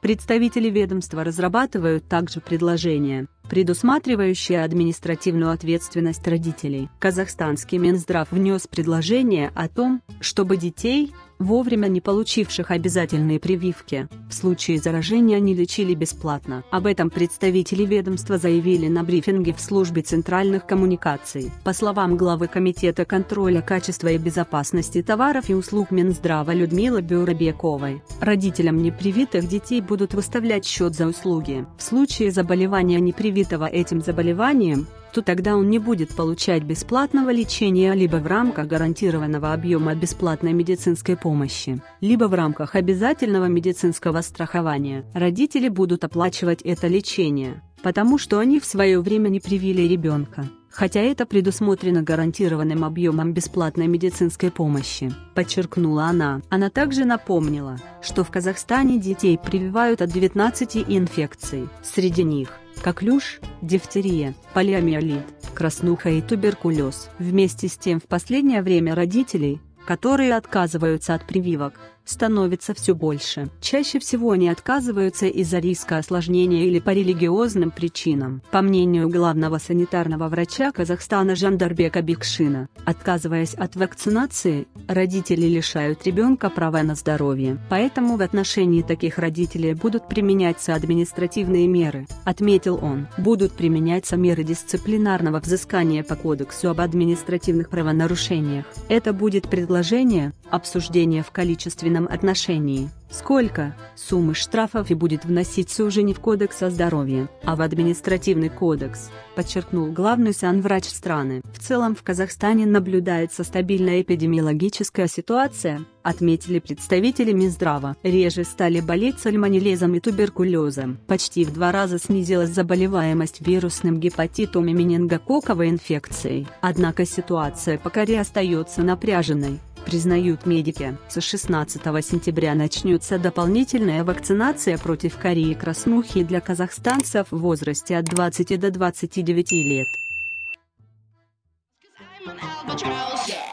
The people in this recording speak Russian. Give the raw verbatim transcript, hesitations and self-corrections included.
Представители ведомства разрабатывают также предложения, предусматривающие административную ответственность родителей. Казахстанский Минздрав внес предложение о том, чтобы детей, вовремя не получивших обязательные прививки, в случае заражения не лечили бесплатно. Об этом представители ведомства заявили на брифинге в службе центральных коммуникаций. По словам главы Комитета контроля качества и безопасности товаров и услуг Минздрава Людмилы Бюрабековой, родителям непривитых детей будут выставлять счет за услуги. В случае заболевания непривитого этим заболеванием, то тогда он не будет получать бесплатного лечения либо в рамках гарантированного объема бесплатной медицинской помощи, либо в рамках обязательного медицинского страхования. Родители будут оплачивать это лечение, потому что они в свое время не привили ребенка, хотя это предусмотрено гарантированным объемом бесплатной медицинской помощи, подчеркнула она. Она также напомнила, что в Казахстане детей прививают от девятнадцати инфекций, среди них коклюш, дифтерия, полиомиелит, краснуха и туберкулез. Вместе с тем в последнее время родителей, которые отказываются от прививок, становится все больше. Чаще всего они отказываются из-за риска осложнения или по религиозным причинам. По мнению главного санитарного врача Казахстана Жандарбека Бекшина, отказываясь от вакцинации, родители лишают ребенка права на здоровье. Поэтому в отношении таких родителей будут применяться административные меры, отметил он. Будут применяться меры дисциплинарного взыскания по Кодексу об административных правонарушениях. Это будет предложение, обсуждение в количественном отношении. Сколько суммы штрафов и будет вноситься уже не в Кодекс о здоровье, а в административный кодекс, подчеркнул главный санврач страны. В целом в Казахстане наблюдается стабильная эпидемиологическая ситуация, отметили представители Минздрава. Реже стали болеть сальмонеллезом и туберкулезом. Почти в два раза снизилась заболеваемость вирусным гепатитом и менингококковой инфекцией. Однако ситуация пока остается напряженной, признают медики. С шестнадцатого сентября начнется дополнительная вакцинация против кори и краснухи для казахстанцев в возрасте от двадцати до двадцати девяти лет.